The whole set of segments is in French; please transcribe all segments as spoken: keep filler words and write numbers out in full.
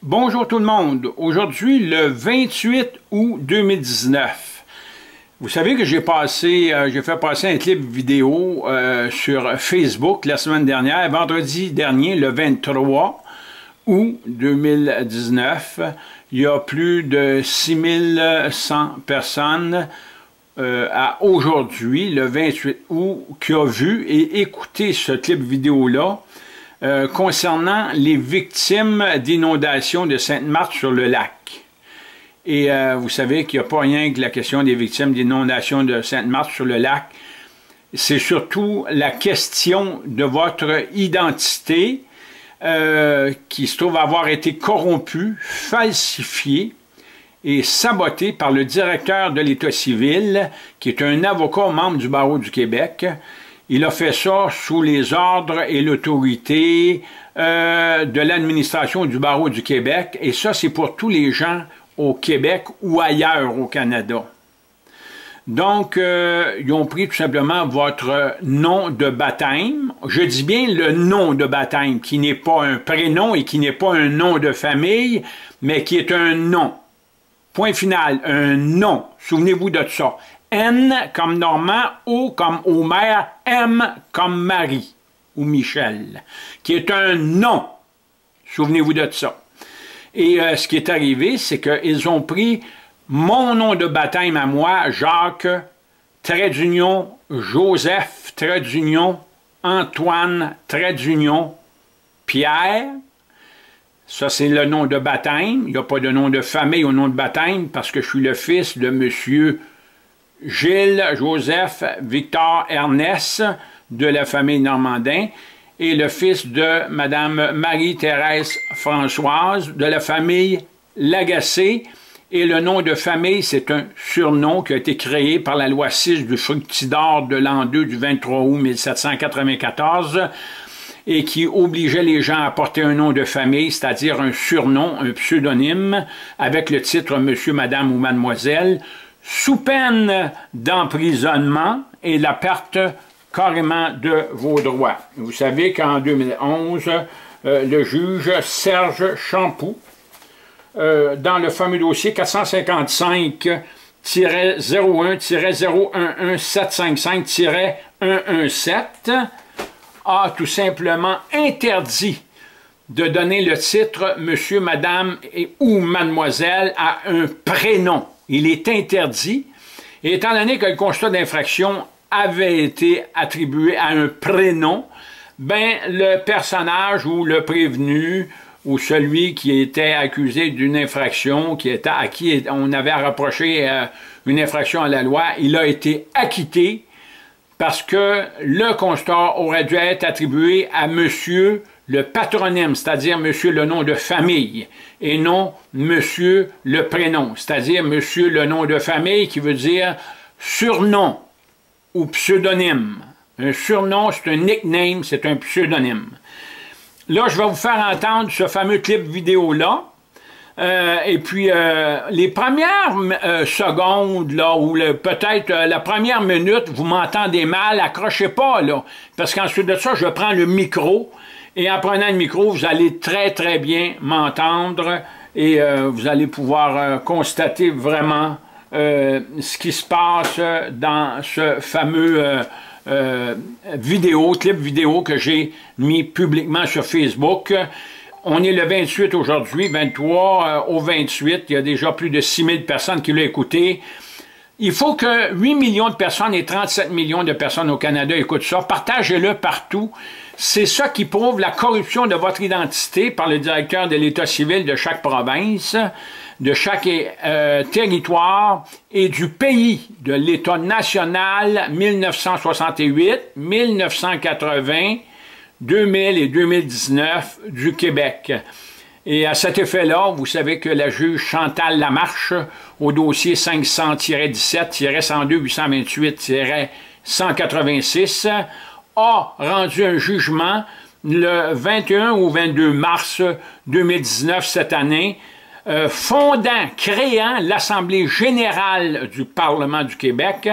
Bonjour tout le monde. Aujourd'hui, le vingt-huit août deux mille dix-neuf. Vous savez que j'ai passé, euh, j'ai fait passer un clip vidéo euh, sur Facebook la semaine dernière, vendredi dernier, le vingt-trois août deux mille dix-neuf. Il y a plus de six mille cent personnes euh, à aujourd'hui, le vingt-huit août, qui ont vu et écouté ce clip vidéo-là. Euh, concernant les victimes d'inondations de Sainte-Marthe-sur-le-Lac. Et euh, vous savez qu'il n'y a pas rien que la question des victimes d'inondations de Sainte-Marthe-sur-le-Lac. C'est surtout la question de votre identité euh, qui se trouve avoir été corrompue, falsifiée et sabotée par le directeur de l'État civil, qui est un avocat membre du Barreau du Québec. Il a fait ça sous les ordres et l'autorité euh, de l'administration du Barreau du Québec. Et ça, c'est pour tous les gens au Québec ou ailleurs au Canada. Donc, euh, ils ont pris tout simplement votre nom de baptême. Je dis bien le nom de baptême, qui n'est pas un prénom et qui n'est pas un nom de famille, mais qui est un nom. Point final, un nom. Souvenez-vous de ça. N comme Normand, O comme Homer, M comme Marie ou Michel, qui est un nom. Souvenez-vous de ça. Et euh, ce qui est arrivé, c'est qu'ils ont pris mon nom de baptême à moi, Jacques, trait d'union, Joseph, trait d'union, Antoine, trait d'union, Pierre. Ça, c'est le nom de baptême. Il n'y a pas de nom de famille au nom de baptême parce que je suis le fils de monsieur Gilles, Joseph, Victor, Ernest, de la famille Normandin, et le fils de Madame Marie-Thérèse Françoise, de la famille Lagacé, et le nom de famille, c'est un surnom qui a été créé par la loi six du Fructidor de l'an deux du vingt-trois août mille sept cent quatre-vingt-quatorze, et qui obligeait les gens à porter un nom de famille, c'est-à-dire un surnom, un pseudonyme, avec le titre Monsieur, Madame ou Mademoiselle, sous peine d'emprisonnement et la perte carrément de vos droits. Vous savez qu'en deux mille onze, euh, le juge Serge Champoux, euh, dans le fameux dossier quatre cent cinquante-cinq zéro un zéro un un sept cinq cinq un un sept, a tout simplement interdit de donner le titre Monsieur, Madame et ou Mademoiselle à un prénom. Il est interdit, et étant donné que le constat d'infraction avait été attribué à un prénom, ben le personnage ou le prévenu ou celui qui était accusé d'une infraction, qui était, à qui on avait reproché euh, une infraction à la loi, il a été acquitté parce que le constat aurait dû être attribué à monsieur le patronyme, c'est-à-dire monsieur le nom de famille, et non monsieur le prénom, c'est-à-dire monsieur le nom de famille qui veut dire surnom ou pseudonyme. Un surnom, c'est un nickname, c'est un pseudonyme. Là, je vais vous faire entendre ce fameux clip vidéo-là. Euh, et puis, euh, les premières euh, secondes, là, ou peut-être euh, la première minute, vous m'entendez mal, accrochez pas, là, parce qu'ensuite de ça, je prends le micro, et en prenant le micro, vous allez très, très bien m'entendre, et euh, vous allez pouvoir euh, constater vraiment euh, ce qui se passe dans ce fameux euh, euh, vidéo, clip vidéo que j'ai mis publiquement sur Facebook. On est le vingt-huit aujourd'hui, vingt-trois euh, au vingt-huit, il y a déjà plus de six mille personnes qui l'ont écouté. Il faut que huit millions de personnes et trente-sept millions de personnes au Canada écoutent ça. Partagez-le partout. C'est ça qui prouve la corruption de votre identité par le directeur de l'État civil de chaque province, de chaque euh, territoire et du pays, de l'État national mille neuf cent soixante-huit, mille neuf cent quatre-vingts, deux mille et deux mille dix-neuf du Québec. Et à cet effet-là, vous savez que la juge Chantal Lamarche, au dossier cinq cents dix-sept cent deux huit cent vingt-huit cent quatre-vingt-six, a rendu un jugement le vingt et un au vingt-deux mars deux mille dix-neuf, cette année, euh, fondant, créant l'Assemblée générale du Parlement du Québec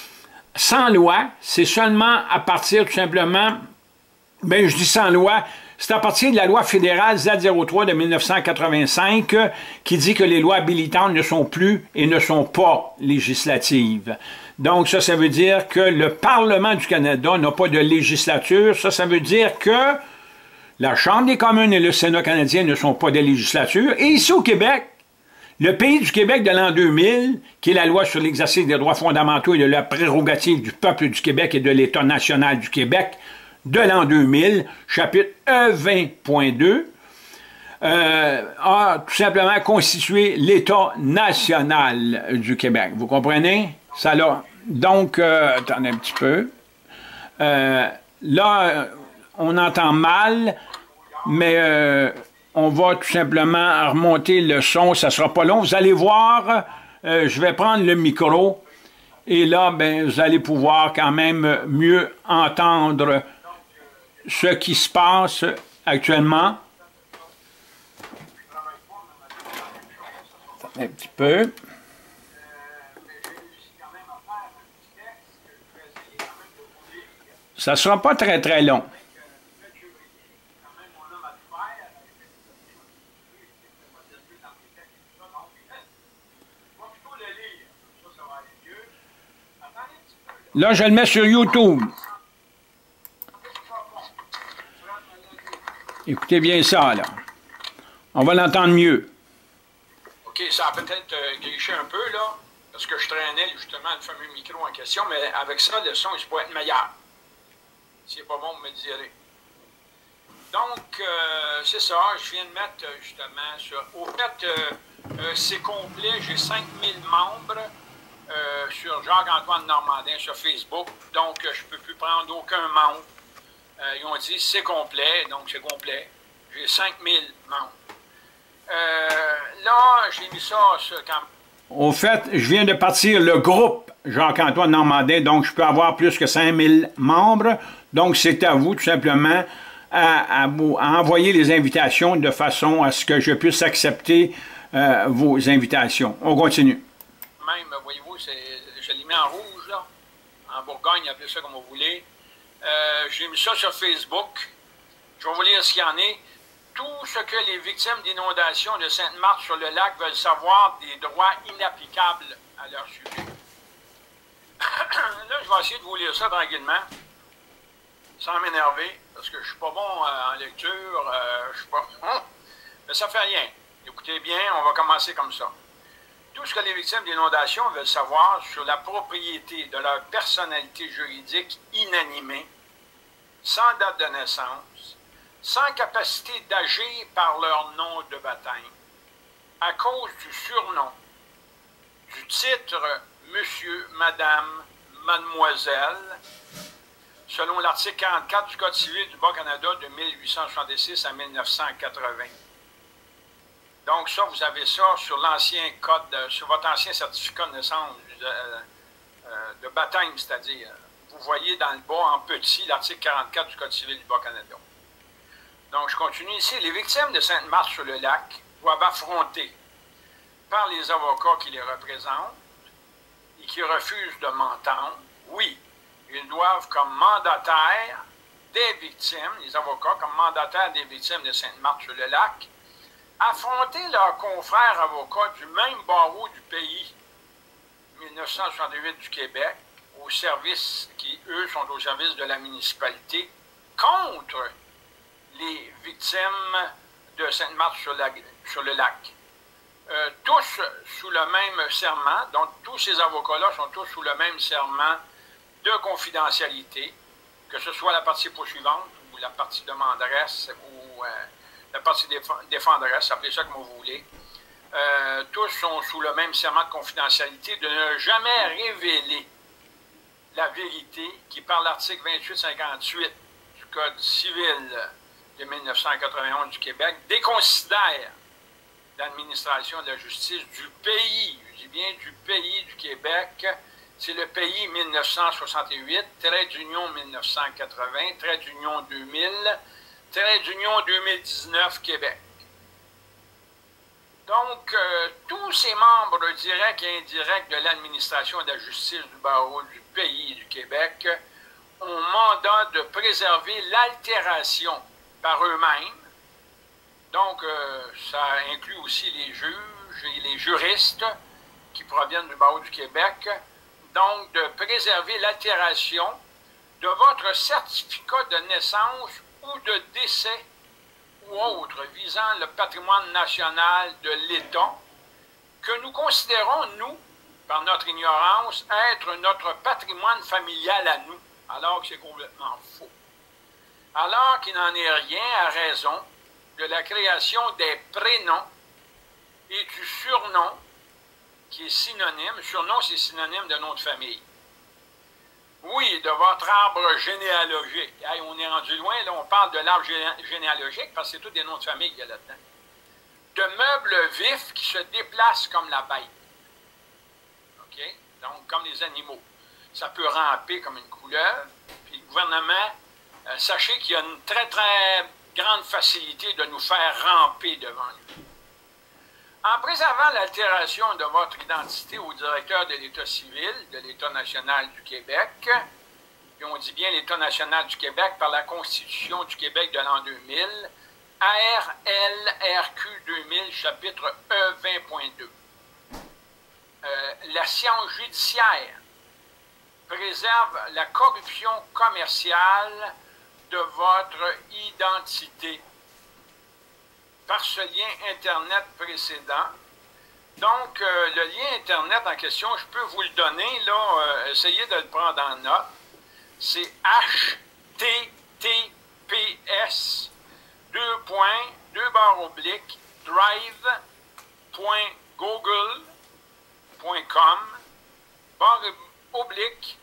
sans loi. C'est seulement à partir tout simplement, ben je dis sans loi, C'est à partir de la loi fédérale Z zéro trois de mille neuf cent quatre-vingt-cinq euh, qui dit que les lois habilitantes ne sont plus et ne sont pas législatives. Donc ça, ça veut dire que le Parlement du Canada n'a pas de législature. Ça, ça veut dire que la Chambre des communes et le Sénat canadien ne sont pas des législatures. Et ici au Québec, le pays du Québec de l'an deux mille, qui est la loi sur l'exercice des droits fondamentaux et de la prérogative du peuple du Québec et de l'État national du Québec, de l'an deux mille, chapitre E vingt point deux, euh, a tout simplement constitué l'État national du Québec. Vous comprenez? Ça là. Donc, euh, attendez un petit peu. Euh, là, on entend mal, mais euh, on va tout simplement remonter le son. Ça ne sera pas long. Vous allez voir, euh, je vais prendre le micro et là, ben, vous allez pouvoir quand même mieux entendre ce qui se passe actuellement. Un petit peu. Ça ne sera pas très très long. Là, je le mets sur YouTube. Écoutez bien ça, là. On va l'entendre mieux. OK, ça a peut-être euh, griché un peu, là, parce que je traînais justement le fameux micro en question, mais avec ça, le son, il pourrait être meilleur. Si c'est pas bon, vous me le direz. Donc, euh, c'est ça, je viens de mettre euh, justement sur... Au fait, euh, euh, c'est complet, j'ai cinq mille membres euh, sur Jacques-Antoine Normandin sur Facebook, donc euh, je ne peux plus prendre aucun membre. Euh, ils ont dit c'est complet, donc c'est complet. J'ai cinq mille membres. Euh, là, j'ai mis ça sur... Quand... Au fait, je viens de partir le groupe Jacques-Antoine Normandin, donc je peux avoir plus que cinq mille membres. Donc, c'est à vous, tout simplement, à, à, à envoyer les invitations de façon à ce que je puisse accepter euh, vos invitations. On continue. Même, voyez-vous, je l'ai mis en rouge, là. En Bourgogne, appelez ça comme vous voulez. Euh, j'ai mis ça sur Facebook. Je vais vous lire ce qu'il y en est. Tout ce que les victimes d'inondations de Sainte-Marthe-sur-le-Lac veulent savoir des droits inapplicables à leur sujet. Là, je vais essayer de vous lire ça tranquillement, sans m'énerver, parce que je ne suis pas bon euh, en lecture, euh, je suis pas bon, mais ça ne fait rien. Écoutez bien, on va commencer comme ça. Tout ce que les victimes d'inondations veulent savoir sur la propriété de leur personnalité juridique inanimée, sans date de naissance, sans capacité d'agir par leur nom de baptême, à cause du surnom, du titre Monsieur, Madame, Mademoiselle, selon l'article quarante-quatre du Code civil du Bas-Canada de mille huit cent soixante-six à mille neuf cent quatre-vingts. Donc ça, vous avez ça sur l'ancien code, sur votre ancien certificat de naissance, de, euh, de baptême, c'est-à-dire, vous voyez dans le bas en petit l'article quarante-quatre du Code civil du Bas-Canada. Donc, je continue ici. Les victimes de Sainte-Marthe-sur-le-Lac doivent affronter par les avocats qui les représentent et qui refusent de m'entendre. Oui, ils doivent, comme mandataires des victimes, les avocats, comme mandataires des victimes de Sainte-Marthe-sur-le-Lac, affronter leurs confrères avocats du même barreau du pays, mille neuf cent soixante-huit du Québec, au service, qui, eux, sont au service de la municipalité, contre les victimes de Sainte-Marthe-sur-le-Lac. Euh, tous sous le même serment, donc tous ces avocats-là sont tous sous le même serment de confidentialité, que ce soit la partie poursuivante ou la partie demanderesse ou euh, la partie défenderesse, appelez ça comme vous voulez. Euh, tous sont sous le même serment de confidentialité de ne jamais révéler la vérité qui, par l'article vingt-huit cinquante-huit du Code civil de mille neuf cent quatre-vingt-onze du Québec, déconsidère l'administration de la justice du pays, je dis bien du pays du Québec, c'est le pays mille neuf cent soixante-huit, trait d'union mille neuf cent quatre-vingts, trait d'union deux mille, trait d'union deux mille dix-neuf Québec. Donc, euh, tous ces membres directs et indirects de l'administration de la justice du barreau du pays du Québec ont mandat de préserver l'altération par eux-mêmes. Donc, euh, ça inclut aussi les juges et les juristes qui proviennent du barreau du Québec. Donc, de préserver l'altération de votre certificat de naissance ou de décès ou autre visant le patrimoine national de l'État que nous considérons, nous, par notre ignorance, être notre patrimoine familial à nous, alors que c'est complètement faux. Alors qu'il n'en est rien à raison de la création des prénoms et du surnom, qui est synonyme, surnom c'est synonyme de nom de famille. Oui, de votre arbre généalogique. Hey, on est rendu loin, là, on parle de l'arbre généalogique, parce que c'est tous des noms de famille qu'il y a là-dedans. De meubles vifs qui se déplacent comme la bête. OK? Donc, comme les animaux. Ça peut ramper comme une couleuvre. Puis le gouvernement, euh, sachez qu'il y a une très, très grande facilité de nous faire ramper devant lui. En préservant l'altération de votre identité au directeur de l'État civil, de l'État national du Québec, puis on dit bien l'État national du Québec par la Constitution du Québec de l'an deux mille, A R L R Q deux mille, chapitre E vingt point deux. Euh, la science judiciaire préserve la corruption commerciale de votre identité par ce lien Internet précédent. Donc, euh, le lien Internet en question, je peux vous le donner, là, euh, essayez de le prendre en note. C'est H T T P S deux points, deux barres obliques, drive point google point com, barre oblique,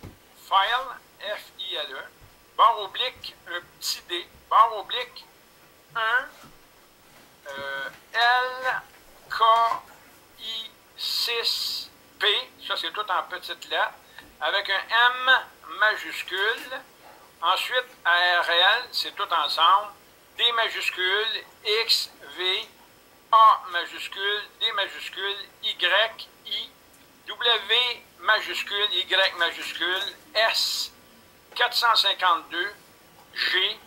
file, F I L E, barre oblique, un petit D, barre oblique, un, euh, L K I six P, ça c'est tout en petites lettres, avec un M majuscule, ensuite A R L, c'est tout ensemble, D majuscule, X, V, A majuscule, D majuscule, Y, I, W majuscule, Y majuscule, S, quatre cent cinquante-deux, G,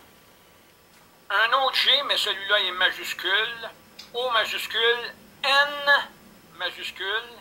un autre G, mais celui-là est majuscule, O majuscule, N majuscule,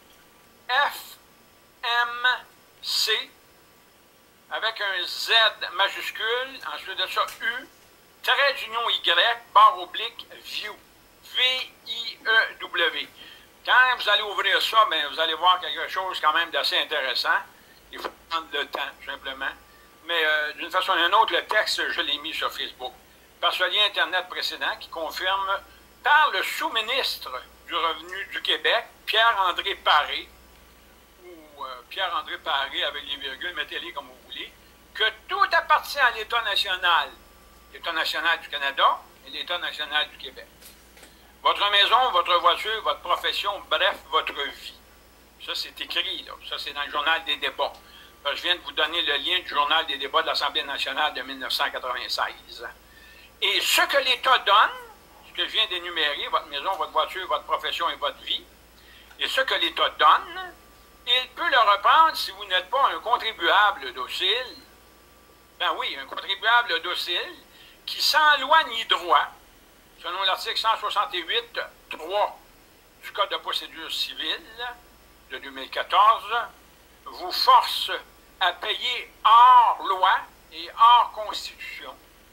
F, M, C, avec un Z majuscule, ensuite de ça U, trait d'union Y, barre oblique, View, V I E W. Quand vous allez ouvrir ça, bien, vous allez voir quelque chose quand même d'assez intéressant. Il faut prendre le temps, tout simplement. Mais euh, d'une façon ou d'une autre, le texte, je l'ai mis sur Facebook. Par ce lien Internet précédent qui confirme par le sous-ministre du Revenu du Québec, Pierre-André Paré, ou euh, Pierre-André Paré avec les virgules, mettez-les comme vous voulez, que tout appartient à l'État national, l'État national du Canada et l'État national du Québec. Votre maison, votre voiture, votre profession, bref, votre vie. Ça, c'est écrit, là. Ça, c'est dans le Journal des débats. Je viens de vous donner le lien du Journal des débats de l'Assemblée nationale de mille neuf cent quatre-vingt-seize. Et ce que l'État donne, ce que je viens d'énumérer, votre maison, votre voiture, votre profession et votre vie, et ce que l'État donne, il peut le reprendre si vous n'êtes pas un contribuable docile. Ben oui, un contribuable docile qui, sans loi ni droit, selon l'article cent soixante-huit trois du Code de procédure civile de deux mille quatorze, vous force à payer hors loi et hors constitution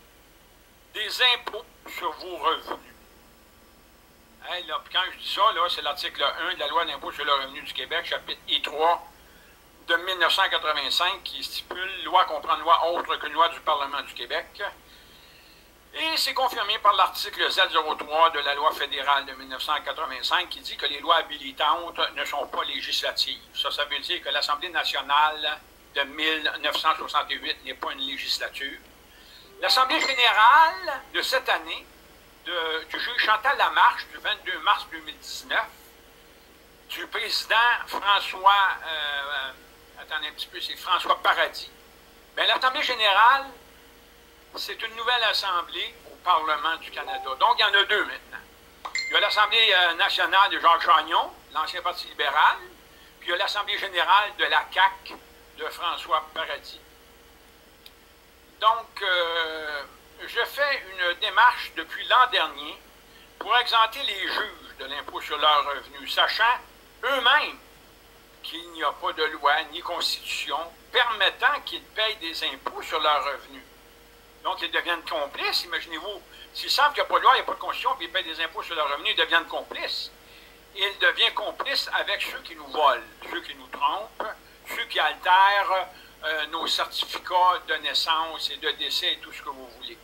des impôts sur vos revenus. Hey, là, quand je dis ça, c'est l'article un de la loi d'impôt sur le revenu du Québec, chapitre I trois de mille neuf cent quatre-vingt-cinq, qui stipule « Loi comprend une loi autre qu'une loi du Parlement du Québec ». Et c'est confirmé par l'article Z zéro trois de la loi fédérale de mille neuf cent quatre-vingt-cinq qui dit que les lois habilitantes ne sont pas législatives. Ça, ça veut dire que l'Assemblée nationale de mille neuf cent soixante-huit n'est pas une législature. L'Assemblée générale de cette année, de, du juge Chantal Lamarche, du vingt-deux mars deux mille dix-neuf, du président François, euh, attendez un petit peu, c'est François Paradis. Bien, l'Assemblée générale, c'est une nouvelle assemblée au Parlement du Canada. Donc, il y en a deux maintenant. Il y a l'Assemblée nationale de Jacques Chagnon, l'ancien Parti libéral, puis il y a l'Assemblée générale de la C A Q de François Paradis. Donc, euh, je fais une démarche depuis l'an dernier pour exempter les juges de l'impôt sur leurs revenus, sachant eux-mêmes qu'il n'y a pas de loi ni constitution permettant qu'ils payent des impôts sur leurs revenus. Donc, ils deviennent complices. Imaginez-vous, s'ils savent qu'il n'y a pas de loi, il n'y a pas de constitution, puis ils payent des impôts sur leurs revenus, ils deviennent complices. Et ils deviennent complices avec ceux qui nous volent, ceux qui nous trompent, ceux qui altèrent euh, nos certificats de naissance et de décès et tout ce que vous voulez.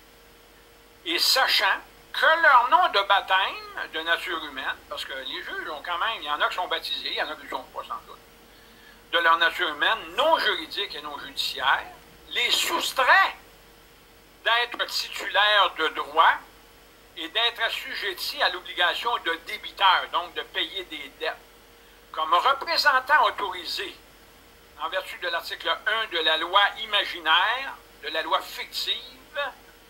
Et sachant que leur nom de baptême de nature humaine, parce que les juges ont quand même, il y en a qui sont baptisés, il y en a qui ne sont pas sans doute, de leur nature humaine, non juridique et non judiciaire, les soustrait d'être titulaires de droits et d'être assujettis à l'obligation de débiteur, donc de payer des dettes. Comme représentant autorisé, en vertu de l'article un de la loi imaginaire, de la loi fictive,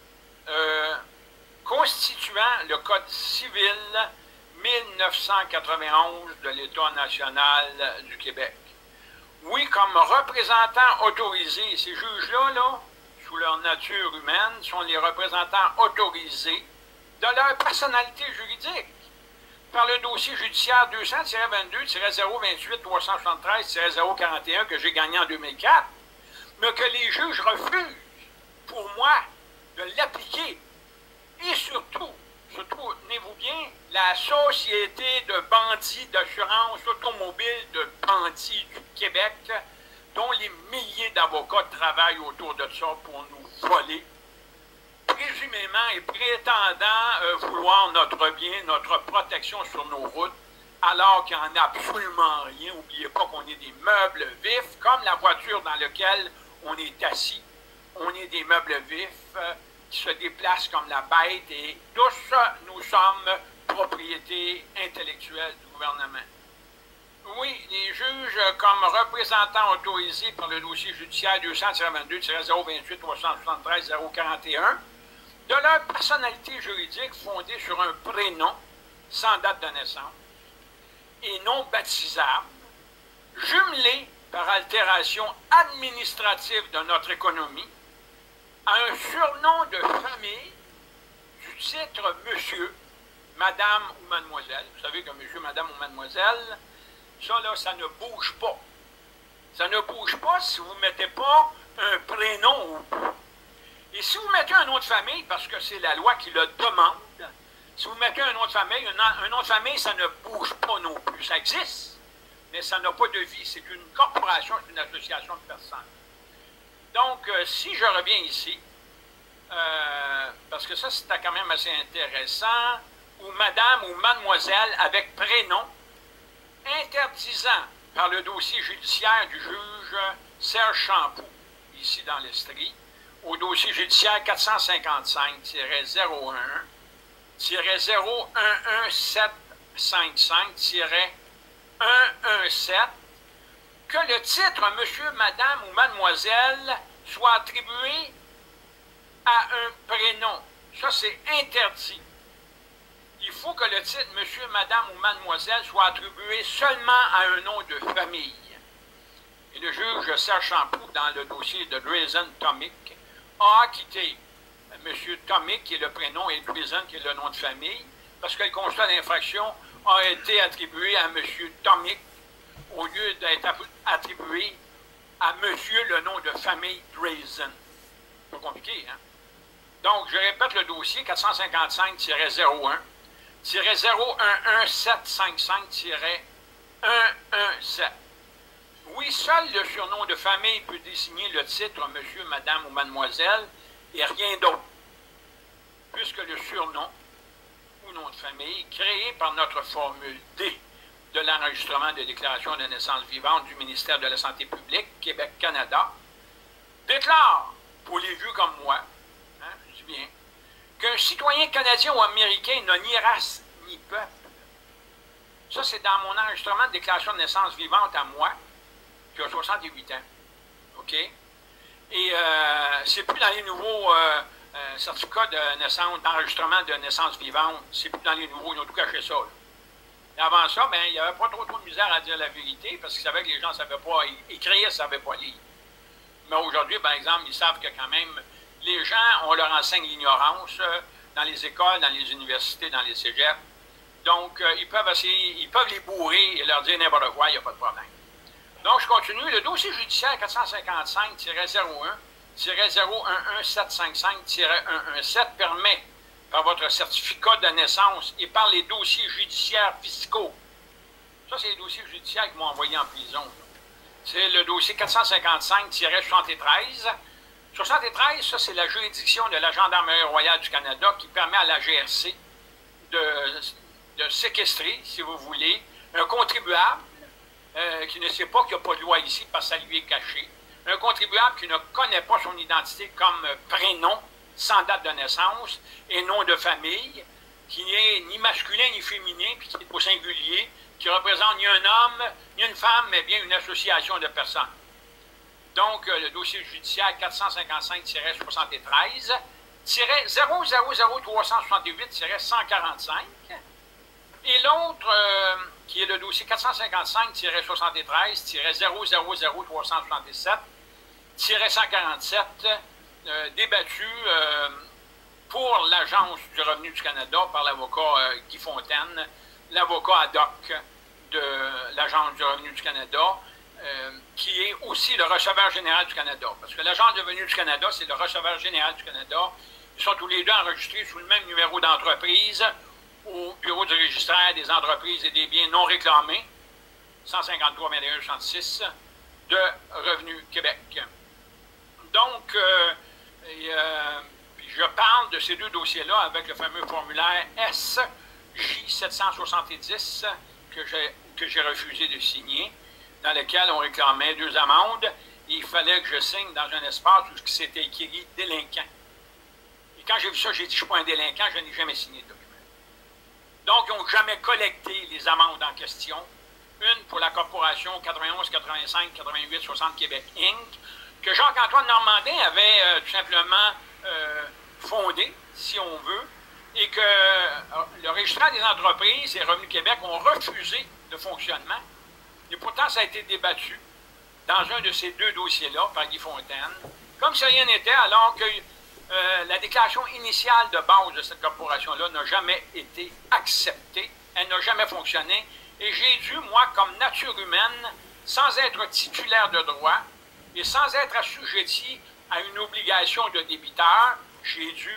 euh, constituant le Code civil mille neuf cent quatre-vingt-onze de l'État national du Québec. Oui, comme représentants autorisés, ces juges-là, là, sous leur nature humaine, sont les représentants autorisés de leur personnalité juridique par le dossier judiciaire deux cents vingt-deux zéro vingt-huit trois cent soixante-treize zéro quarante et un que j'ai gagné en deux mille quatre, mais que les juges refusent, pour moi, de l'appliquer. Et surtout, surtout, tenez-vous bien, la Société de bandits d'assurance automobile de bandits du Québec, dont les milliers d'avocats travaillent autour de ça pour nous voler, présumément et prétendant euh, vouloir notre bien, notre protection sur nos routes, alors qu'il n'y en a absolument rien. N'oubliez pas qu'on est des meubles vifs, comme la voiture dans laquelle on est assis. On est des meubles vifs euh, qui se déplacent comme la bête et tous nous sommes propriété intellectuelle du gouvernement. Oui, les juges, comme représentants autorisés par le dossier judiciaire deux cents vingt-deux zéro vingt-huit trois cent soixante-treize zéro quarante et un, de leur personnalité juridique fondée sur un prénom sans date de naissance et non baptisable, jumelé par altération administrative de notre économie, à un surnom de famille du titre monsieur, madame ou mademoiselle. Vous savez que monsieur, madame ou mademoiselle, ça là, ça ne bouge pas. Ça ne bouge pas si vous ne mettez pas un prénom au bout. Et si vous mettez un nom de famille, parce que c'est la loi qui le demande, si vous mettez un nom de famille, un, un nom de famille, ça ne bouge pas non plus. Ça existe, mais ça n'a pas de vie. C'est une corporation, c'est une association de personnes. Donc, euh, si je reviens ici, euh, parce que ça, c'était quand même assez intéressant, ou madame ou mademoiselle avec prénom, interdisant par le dossier judiciaire du juge Serge Champoux, ici dans l'Estrie, au dossier judiciaire quatre cent cinquante-cinq zéro un zéro un un sept cinq cinq un un sept, que le titre monsieur, madame ou mademoiselle soit attribué à un prénom. Ça, c'est interdit. Il faut que le titre monsieur, madame ou mademoiselle soit attribué seulement à un nom de famille. Et le juge Serge Champoux, dans le dossier de Drazen Tomic, a acquitté monsieur Tomic, qui est le prénom, et Drazen, qui est le nom de famille, parce que le constat d'infraction a été attribué à monsieur Tomic au lieu d'être attribué à monsieur le nom de famille Drazen. C'est pas compliqué, hein? Donc, je répète le dossier quatre cent cinquante-cinq zéro un zéro un un sept cinq cinq un un sept. Oui, seul le surnom de famille peut désigner le titre monsieur, madame ou mademoiselle et rien d'autre, puisque le surnom ou nom de famille créé par notre formule D de l'enregistrement de déclaration de naissance vivante du ministère de la Santé publique, Québec-Canada, déclare, pour les vieux comme moi, hein, je dis bien, qu'un citoyen canadien ou américain n'a ni race ni peuple. Ça, c'est dans mon enregistrement de déclaration de naissance vivante à moi, qui a soixante-huit ans. OK? Et euh, c'est plus dans les nouveaux euh, euh, certificats de naissance, d'enregistrement de naissance vivante, c'est plus dans les nouveaux, ils ont tout caché ça. Et avant ça, ben, il n'y avait pas trop, trop de misère à dire la vérité, parce qu'ils savaient que les gens ne savaient pas écrire, ne savaient pas lire. Mais aujourd'hui, par exemple, ils savent que quand même, les gens, on leur enseigne l'ignorance euh, dans les écoles, dans les universités, dans les cégeps. Donc, euh, ils peuvent essayer, ils peuvent les bourrer et leur dire n'importe quoi, il n'y a pas de problème. Donc, je continue. Le dossier judiciaire quatre cent cinquante-cinq tiret zéro un tiret zéro un un sept cinq cinq tiret un un sept permet, par votre certificat de naissance et par les dossiers judiciaires fiscaux. Ça, c'est les dossiers judiciaires qui m'ont envoyé en prison. C'est le dossier quatre cent cinquante-cinq tiret soixante-treize. soixante-treize, ça, c'est la juridiction de la Gendarmerie royale du Canada qui permet à la G R C de, de séquestrer, si vous voulez, un contribuable euh, qui ne sait pas qu'il n'y a pas de loi ici parce que ça lui est caché. Un contribuable qui ne connaît pas son identité comme prénom, sans date de naissance et nom de famille, qui n'est ni masculin ni féminin, puis qui est au singulier, qui représente ni un homme, ni une femme, mais bien une association de personnes. Donc, euh, le dossier judiciaire quatre cent cinquante-cinq tiret soixante-treize zéro zéro zéro trois cent soixante-huit tiret cent quarante-cinq et l'autre, euh, qui est le dossier quatre cent cinquante-cinq tiret soixante-treize zéro zéro zéro trois cent soixante-sept tiret cent quarante-sept, euh, débattu euh, pour l'Agence du revenu du Canada par l'avocat euh, Guy Fontaine, l'avocat ad hoc de l'Agence du revenu du Canada, euh, qui est aussi le receveur général du Canada. Parce que l'Agence du revenu du Canada, c'est le receveur général du Canada. Ils sont tous les deux enregistrés sous le même numéro d'entreprise au bureau du registraire des entreprises et des biens non réclamés, cent cinquante-trois vingt et un soixante-six, de Revenu Québec. Donc, euh, et, euh, je parle de ces deux dossiers-là avec le fameux formulaire S J sept cent soixante-dix que j'ai que j'ai refusé de signer, dans lequel on réclamait deux amendes. Et il fallait que je signe dans un espace où c'était écrit « délinquant ». Et quand j'ai vu ça, j'ai dit « je ne suis pas un délinquant, je n'ai jamais signé de document ». Donc, ils n'ont jamais collecté les amendes en question. Une pour la corporation quatre-vingt-onze, quatre-vingt-cinq, quatre-vingt-huit, soixante Québec Incorporée, que Jacques-Antoine Normandin avait euh, tout simplement euh, fondé, si on veut, et que euh, le registraire des entreprises et Revenu Québec ont refusé de fonctionnement. Et pourtant, ça a été débattu dans un de ces deux dossiers-là par Guy Fontaine, comme si rien n'était, alors que euh, la déclaration initiale de base de cette corporation-là n'a jamais été acceptée, elle n'a jamais fonctionné, et j'ai dû, moi, comme nature humaine, sans être titulaire de droit, et sans être assujetti à une obligation de débiteur, j'ai dû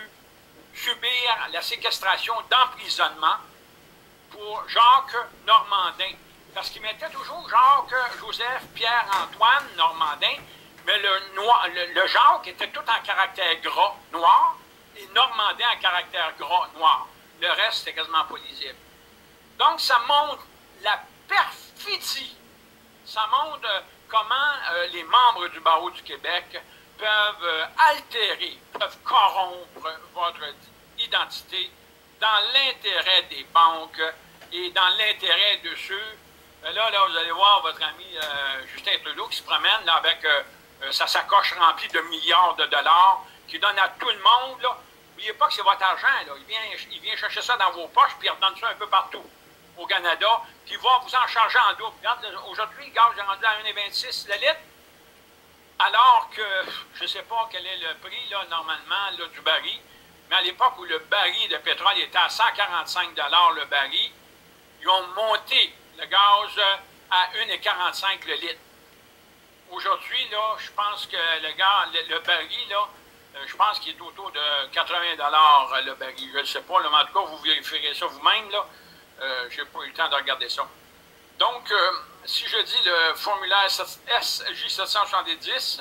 subir la séquestration d'emprisonnement pour Jacques Normandin. Parce qu'il mettait toujours Jacques, Joseph, Pierre, Antoine, Normandin, mais le, noir, le, le Jacques était tout en caractère gras, noir, et Normandin en caractère gras, noir. Le reste, c'était quasiment pas lisible. Donc, ça montre la perfidie. Ça montre euh, comment euh, les membres du barreau du Québec peuvent euh, altérer, peuvent corrompre votre identité dans l'intérêt des banques et dans l'intérêt de ceux. Euh, là, là, vous allez voir votre ami euh, Justin Trudeau qui se promène là, avec euh, euh, sa sacoche remplie de milliards de dollars, qui donne à tout le monde. N'oubliez pas que c'est votre argent. Là. Il, vient, il vient chercher ça dans vos poches, puis il redonne ça un peu partout au Canada, puis il va vous en charger en double. Aujourd'hui, le gaz est rendu à un virgule vingt-six le litre, alors que je ne sais pas quel est le prix, là, normalement, là, du baril, mais à l'époque où le baril de pétrole était à cent quarante-cinq dollars le baril, ils ont monté le gaz à un virgule quarante-cinq le litre. Aujourd'hui, là, je pense que le, gaz, le, le baril, là, je pense qu'il est autour de quatre-vingts dollars le baril. Je ne sais pas, là, mais en tout cas, vous vérifierez ça vous-même, là. Euh, je n'ai pas eu le temps de regarder ça. Donc, euh, si je dis le formulaire S J sept cent soixante-dix,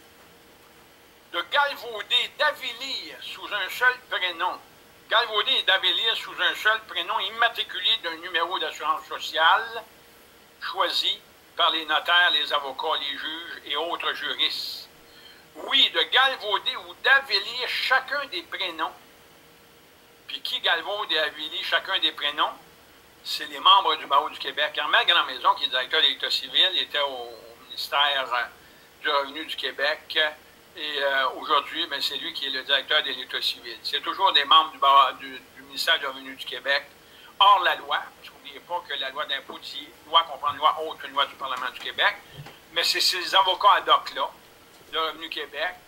de galvauder, d'avilir sous un seul prénom, galvauder et d'avilir sous un seul prénom immatriculé d'un numéro d'assurance sociale choisi par les notaires, les avocats, les juges et autres juristes. Oui, de galvauder ou d'avilir chacun des prénoms. Puis qui galvaude et avilit chacun des prénoms? C'est les membres du barreau du Québec. Armel Grandmaison, qui est directeur de l'État civil, était au ministère du Revenu du Québec. Et euh, aujourd'hui, ben, c'est lui qui est le directeur de l'État civil. C'est toujours des membres du, barreau, du, du ministère du Revenu du Québec, hors la loi. Parce que n'oubliez pas que la loi d'impôt dit loi comprend une loi autre qu'une loi du Parlement du Québec. Mais c'est ces avocats ad hoc-là, de Revenu Québec,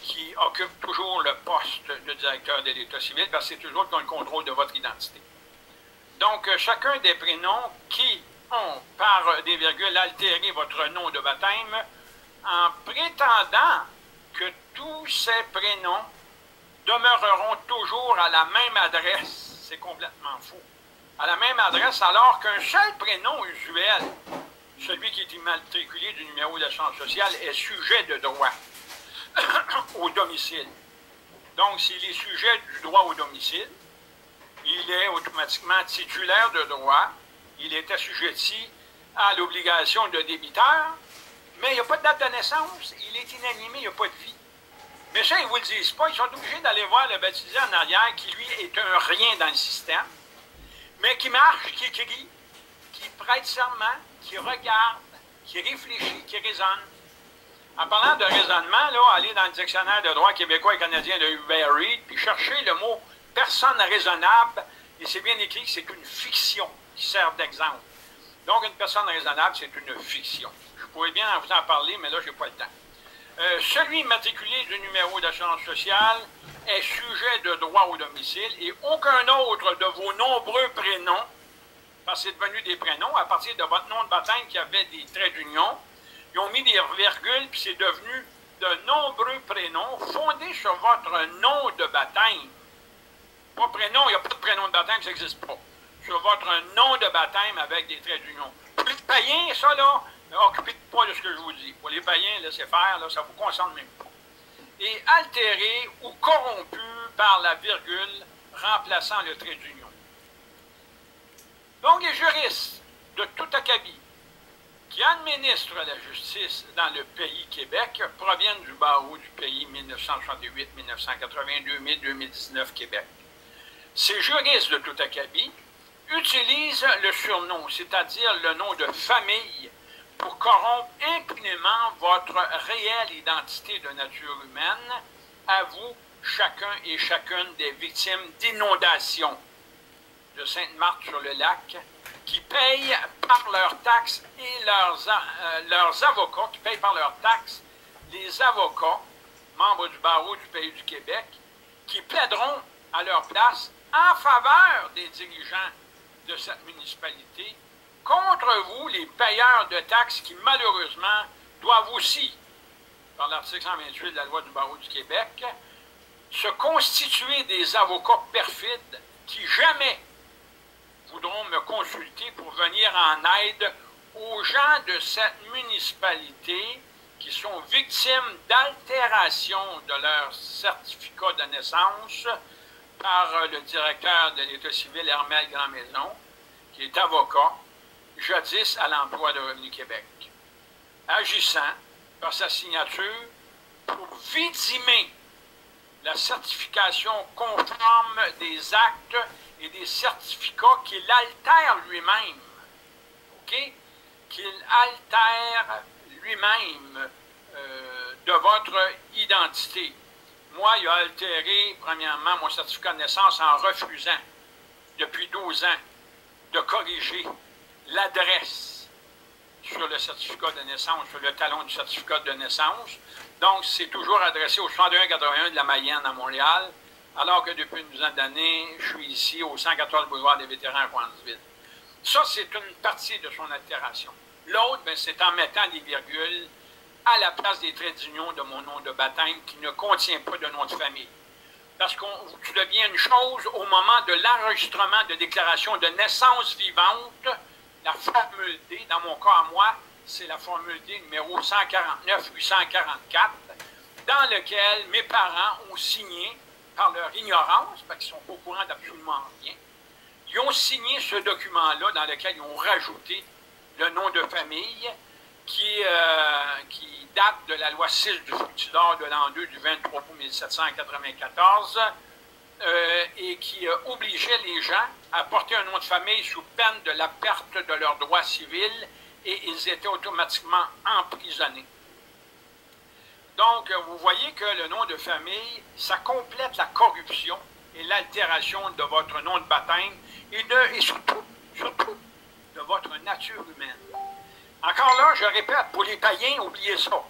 qui occupent toujours le poste de directeur de l'État civil, parce que c'est toujours qui ont le contrôle de votre identité. Donc, euh, chacun des prénoms qui ont, par des virgules, altéré votre nom de baptême, en prétendant que tous ces prénoms demeureront toujours à la même adresse. C'est complètement faux. À la même adresse, alors qu'un seul prénom usuel, celui qui est immatriculé du numéro d'assurance sociale, est sujet de droit au domicile. Donc, s'il est sujet du droit au domicile, il est automatiquement titulaire de droit, il est assujetti à l'obligation de débiteur, mais il n'y a pas de date de naissance, il est inanimé, il n'y a pas de vie. Mais ça, ils ne vous le disent pas, ils sont obligés d'aller voir le baptisé en arrière, qui lui est un rien dans le système, mais qui marche, qui écrit, qui prête serment, qui regarde, qui réfléchit, qui raisonne. En parlant de raisonnement, là, allez dans le dictionnaire de droit québécois et canadien de Hubert Reid, puis cherchez le mot « personne raisonnable », et c'est bien écrit que c'est une fiction qui sert d'exemple. Donc, une personne raisonnable, c'est une fiction. Je pourrais bien vous en parler, mais là, je n'ai pas le temps. Euh, celui immatriculé du numéro d'assurance sociale est sujet de droit au domicile et aucun autre de vos nombreux prénoms, parce que c'est devenu des prénoms, à partir de votre nom de baptême qui avait des traits d'union, ils ont mis des virgules, puis c'est devenu de nombreux prénoms fondés sur votre nom de baptême. Pas prénom, il n'y a pas de prénom de baptême, ça n'existe pas. Sur votre nom de baptême avec des traits d'union. Pour les païens, ça, là, occupez pas de ce que je vous dis. Pour les païens, laissez faire, là, ça ne vous concerne même pas. Et altéré ou corrompu par la virgule remplaçant le trait d'union. Donc, les juristes de tout acabit qui administrent la justice dans le pays Québec proviennent du barreau du pays mille neuf cent soixante-huit, mille neuf cent quatre-vingt-deux, deux mille dix-neuf Québec. Ces juristes de tout acabit utilisent le surnom, c'est-à-dire le nom de famille, pour corrompre impunément votre réelle identité de nature humaine à vous, chacun et chacune des victimes d'inondations de Sainte-Marthe-sur-le-Lac, qui payent par leurs taxes et leurs, euh, leurs avocats, qui payent par leurs taxes les avocats, membres du barreau du pays du Québec, qui plaideront à leur place en faveur des dirigeants de cette municipalité, contre vous, les payeurs de taxes qui, malheureusement, doivent aussi, par l'article cent vingt-huit de la loi du barreau du Québec, se constituer des avocats perfides qui jamais voudront me consulter pour venir en aide aux gens de cette municipalité qui sont victimes d'altération de leur certificat de naissance par le directeur de l'État civil, Hermel Grandmaison, qui est avocat, jadis à l'emploi de Revenu Québec, agissant par sa signature pour vidimer la certification conforme des actes et des certificats qu'il altère lui-même, OK? Qu'il altère lui-même euh, de votre identité. Moi, il a altéré, premièrement, mon certificat de naissance en refusant, depuis douze ans, de corriger l'adresse sur le certificat de naissance, sur le talon du certificat de naissance. Donc, c'est toujours adressé au soixante et un quatre-vingt-un de la Mayenne à Montréal, alors que depuis une douzaine d'années, je suis ici au cent quatorze boulevard des Vétérans à Coansville. Ça, c'est une partie de son altération. L'autre, c'est en mettant des virgules à la place des traits d'union de mon nom de baptême qui ne contient pas de nom de famille. Parce que tu deviens une chose au moment de l'enregistrement de déclaration de naissance vivante, la formule D, dans mon cas à moi, c'est la formule D numéro cent quarante-neuf huit cent quarante-quatre, dans lequel mes parents ont signé, par leur ignorance, parce qu'ils ne sont pas au courant d'absolument rien, ils ont signé ce document-là dans lequel ils ont rajouté le nom de famille qui, euh, qui date de la loi six du Fructidor de l'an deux du vingt-trois août mille sept cent quatre-vingt-quatorze euh, et qui euh, obligeait les gens à porter un nom de famille sous peine de la perte de leurs droits civils et ils étaient automatiquement emprisonnés. Donc, vous voyez que le nom de famille, ça complète la corruption et l'altération de votre nom de baptême et, de, et surtout, surtout, de votre nature humaine. Encore là, je répète, pour les païens, oubliez ça.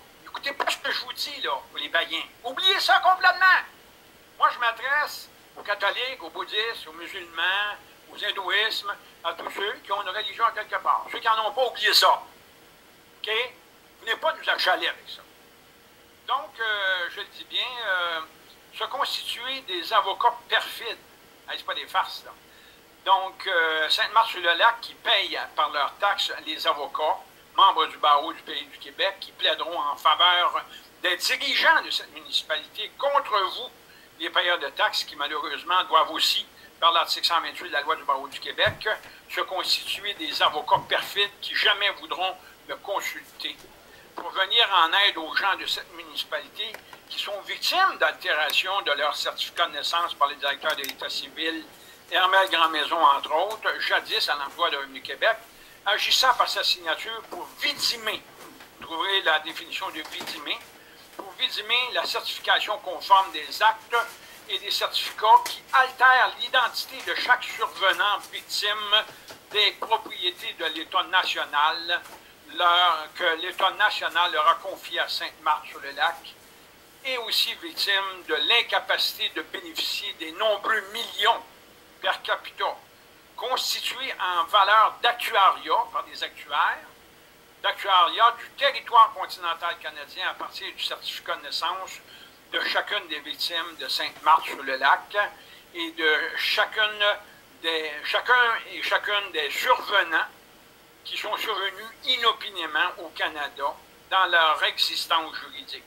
écoutez pas ce que je vous dis, là, pour les païens. Oubliez ça complètement. Moi, je m'adresse aux catholiques, aux bouddhistes, aux musulmans, aux hindouismes, à tous ceux qui ont une religion quelque part. Ceux qui n'en ont pas, oublié ça. OK? Venez pas nous achaler avec ça. Donc, euh, je le dis bien, euh, se constituer des avocats perfides. Hein, c'est pas des farces, là. Donc, euh, Sainte-Marthe-sur-le-Lac qui paye par leurs taxes les avocats, membres du barreau du Pays du Québec, qui plaideront en faveur des dirigeants de cette municipalité contre vous, les payeurs de taxes, qui malheureusement doivent aussi, par l'article cent vingt-huit de la loi du barreau du Québec, se constituer des avocats perfides qui jamais voudront me consulter pour venir en aide aux gens de cette municipalité qui sont victimes d'altération de leur certificat de naissance par les directeurs de l'État civil, Hermel Grandmaison, entre autres, jadis à l'emploi de Revenu Québec, agissant par sa signature pour vidimer, vous trouverez la définition de vidimer, pour vidimer la certification conforme des actes et des certificats qui altèrent l'identité de chaque survenant victime des propriétés de l'État national leur, que l'État national leur a confié à Sainte-Marthe-sur-le-Lac, et aussi victime de l'incapacité de bénéficier des nombreux millions per capita constitués en valeur d'actuariat par des actuaires, d'actuariat du territoire continental canadien à partir du certificat de naissance de chacune des victimes de Sainte-Marthe-sur-le-Lac et de chacune des, chacun et chacune des survenants qui sont survenus inopinément au Canada dans leur existence juridique.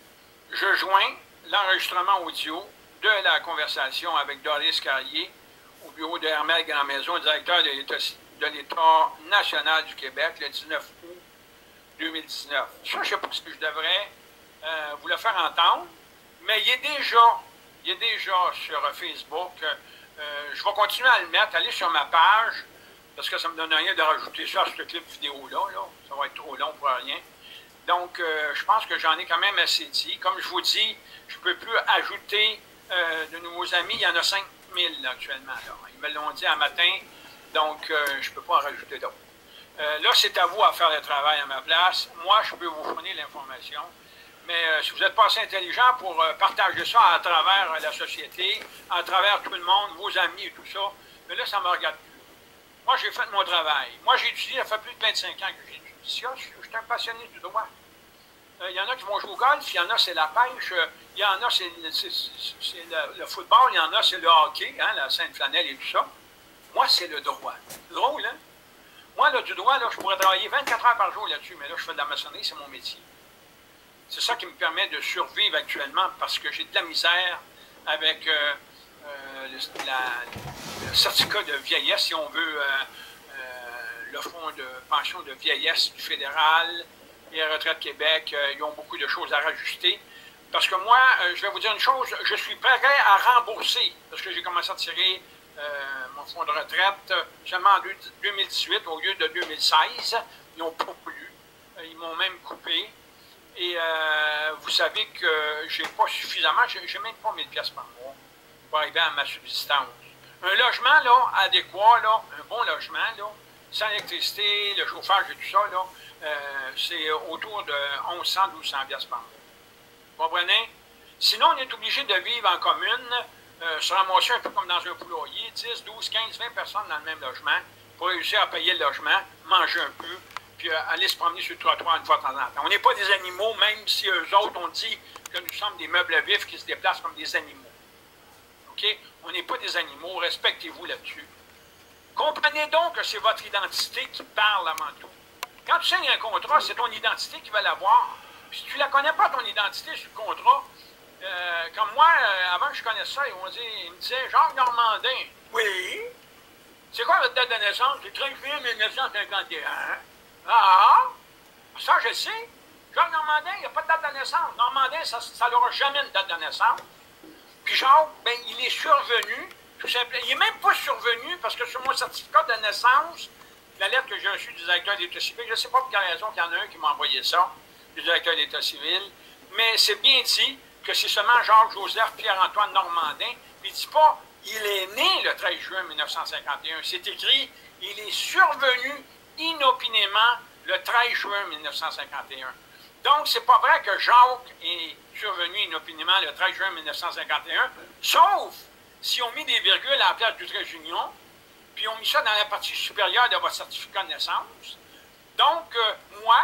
Je joins l'enregistrement audio de la conversation avec Doris Carrier au bureau de Hermel Grandmaison, directeur de l'État national du Québec, le dix-neuf août deux mille dix-neuf. Ça, je ne sais pas si je devrais euh, vous le faire entendre, mais il est déjà, il est déjà sur Facebook. Euh, je vais continuer à le mettre, aller sur ma page, parce que ça ne me donne rien de rajouter ça à ce clip vidéo-là. Là. Ça va être trop long pour rien. Donc, euh, je pense que j'en ai quand même assez dit. Comme je vous dis, je ne peux plus ajouter euh, de nouveaux amis. Il y en a cinq mille là, actuellement. Là. Ils me l'ont dit un matin, donc euh, je ne peux pas en rajouter d'autres. Euh, là, c'est à vous à faire le travail à ma place. Moi, je peux vous fournir l'information. Mais euh, si vous n'êtes pas assez intelligent pour euh, partager ça à travers euh, la société, à travers tout le monde, vos amis et tout ça, mais là, ça ne me regarde plus. Moi, j'ai fait mon travail. Moi, j'ai étudié, ça fait plus de vingt-cinq ans que j'ai étudié ça. Je, je suis un passionné du droit. Il euh, y en a qui vont jouer au golf, il y en a, c'est la pêche, il y en a, c'est le, le football, il y en a, c'est le hockey, hein, la Sainte-Flanelle et tout ça. Moi, c'est le droit. C'est drôle, hein? Moi, là, du droit, là, je pourrais travailler vingt-quatre heures par jour là-dessus, mais là, je fais de la maçonnerie, c'est mon métier. C'est ça qui me permet de survivre actuellement parce que j'ai de la misère avec euh, euh, le, la, le certificat de vieillesse, si on veut, euh, euh, le fonds de pension de vieillesse du fédéral et la Retraite Québec. Euh, ils ont beaucoup de choses à rajuster. Parce que moi, euh, je vais vous dire une chose, je suis prêt à rembourser, parce que j'ai commencé à tirer euh, mon fonds de retraite seulement en deux mille dix-huit au lieu de deux mille seize. Ils n'ont pas voulu. Ils m'ont même coupé. Et euh, vous savez que j'ai pas suffisamment, j'ai même pas mille piastres par mois pour arriver à ma subsistance. Un logement là, adéquat, là, un bon logement, là, sans électricité, le chauffage et tout ça, là, euh, c'est autour de mille cent à douze cents piastres par mois. Vous comprenez? Sinon, on est obligé de vivre en commune, euh, se ramasser un peu comme dans un poulailler, dix, douze, quinze, vingt personnes dans le même logement pour réussir à payer le logement, manger un peu, puis euh, aller se promener sur le trottoir une fois de temps en temps. On n'est pas des animaux, même si eux autres ont dit que nous sommes des meubles vifs qui se déplacent comme des animaux. OK? On n'est pas des animaux, respectez-vous là-dessus. Comprenez donc que c'est votre identité qui parle avant tout. Quand tu signes un contrat, c'est ton identité qui va l'avoir. Puis si tu ne la connais pas, ton identité sur le contrat, euh, comme moi, euh, avant que je connaisse ça, ils, vont dire, ils me disaient « Jacques Normandin. » Oui. C'est quoi votre date de naissance? C'est treize juillet mille neuf cent cinquante et un. Ah! Ça, je sais. Jacques Normandin, il n'y a pas de date de naissance. Normandin, ça n'aura jamais une date de naissance. Puis Jacques, ben, il est survenu, tout simplement. Il n'est même pas survenu parce que sur mon certificat de naissance, la lettre que j'ai reçue du directeur de l'État civil, je ne sais pas pour quelle raison qu'il y en a un qui m'a envoyé ça, du directeur de l'État civil, mais c'est bien dit que c'est seulement Jacques-Joseph Pierre-Antoine Normandin. Puis il ne dit pas « il est né le treize juin mille neuf cent cinquante et un ». C'est écrit « il est survenu inopinément le treize juin mille neuf cent cinquante et un ». Donc, c'est pas vrai que Jacques est survenu inopinément le treize juin mille neuf cent cinquante et un, sauf si on mis des virgules à la place du trait d'union, puis on mis ça dans la partie supérieure de votre certificat de naissance. Donc, euh, moi,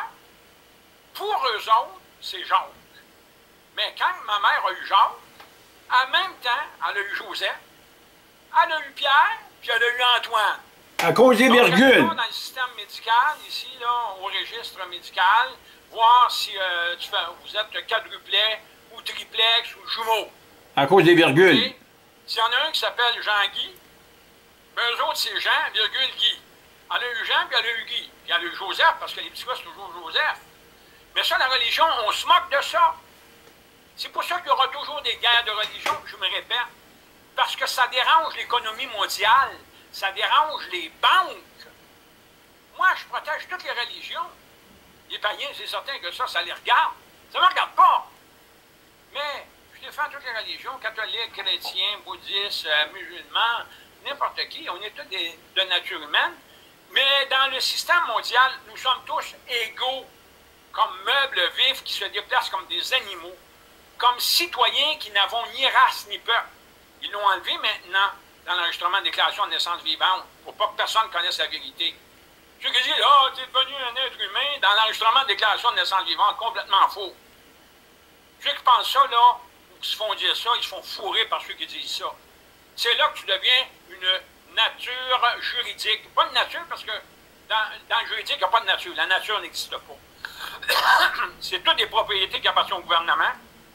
pour eux autres, c'est Jacques. Mais quand ma mère a eu Jacques, en même temps, elle a eu Joseph, elle a eu Pierre, puis elle a eu Antoine. À cause des Donc, virgules. dans le système médical, ici, là, au registre médical, voir si euh, tu fais, vous êtes quadruplet ou triplex ou jumeau. À cause des virgules. Et s'il y en a un qui s'appelle Jean-Guy, ben eux autres, c'est Jean, virgule, Guy. Elle a eu Jean, puis elle a eu Guy. Puis elle a eu Joseph, parce que les petits gars, c'est toujours Joseph. Mais ça, la religion, on se moque de ça. C'est pour ça qu'il y aura toujours des guerres de religion, je me répète. Parce que ça dérange l'économie mondiale. Ça dérange les banques. Moi, je protège toutes les religions. Les païens, c'est certain que ça, ça les regarde. Ça ne me regarde pas. Mais je défends toutes les religions, catholiques, chrétiens, bouddhistes, euh, musulmans, n'importe qui. On est tous des, de nature humaine. Mais dans le système mondial, nous sommes tous égaux, comme meubles vifs qui se déplacent comme des animaux, comme citoyens qui n'avons ni race ni peuple. Ils l'ont enlevé maintenant dans l'enregistrement de déclaration de naissance vivante, pour pas que personne connaisse la vérité. Ceux qui disent, ah, oh, tu es devenu un être humain dans l'enregistrement de déclaration de naissance vivante, complètement faux. Ceux qui pensent ça, là, ou qui se font dire ça, ils se font fourrer par ceux qui disent ça. C'est là que tu deviens une nature juridique. Pas une nature, parce que dans, dans le juridique, il n'y a pas de nature. La nature n'existe pas. C'est toutes des propriétés qui appartiennent au gouvernement,